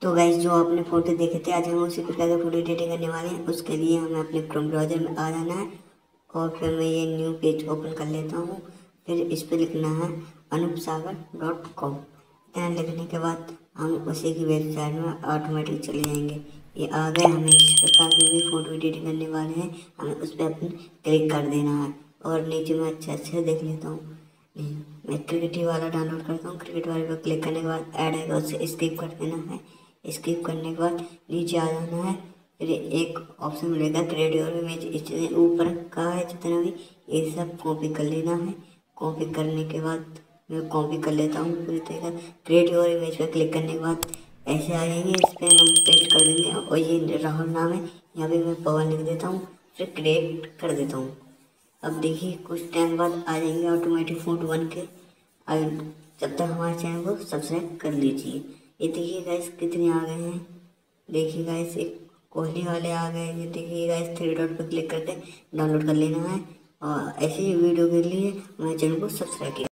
तो गाइस जो आपने फोटो देखे थे, आज हम उसी प्रकार का फोटो एडिटिंग करने वाले हैं। उसके लिए हमें अपने क्रोम ब्राउज़र में आ जाना है और फिर मैं ये न्यू पेज ओपन कर लेता हूँ। फिर इस पर लिखना है anupsagar.com। इतना लिखने के बाद हम उसी की वेबसाइट में ऑटोमेटिक चले जाएंगे। ये आ गए। हमें जिस प्रकार की भी फोटो एडिटिंग करने वाले हैं, हमें उस पर अपन क्लिक कर देना है। और नीचे मैं अच्छे देख लेता हूँ। मैं क्रिकेट वाला डाउनलोड करता हूँ। क्रिकेट वाले पर क्लिक करने के बाद ऐड आएगा, उसे स्किप कर देना है। स्किप करने के बाद नीचे आ जाना है। फिर एक ऑप्शन मिलेगा क्रिएट योर इमेज। इससे ऊपर का है जितना भी, ये सब कॉपी कर लेना है। कॉपी करने के बाद मैं कॉपी कर लेता हूँ पूरी तरीके। क्रिएट योर इमेज पर क्लिक करने के बाद ऐसे आ जाएंगे। इस पर हम पेस्ट कर देंगे और ये राहुल नाम है, यहाँ पे मैं पवन लिख देता हूँ। फिर क्रिएट कर देता हूँ। अब देखिए कुछ टाइम बाद आ जाएंगे ऑटोमेटिक फोटो बन के। जब तक हमारे चैनल को सब्सक्राइब कर लीजिए। ये देखिए गाइस कितने आ गए हैं। देखिए गाइस एक कोहली वाले आ गए। ये देखिए गाइस 3 डॉट पर क्लिक करके डाउनलोड कर लेना है। और ऐसी वीडियो के लिए हमारे चैनल को सब्सक्राइब किया।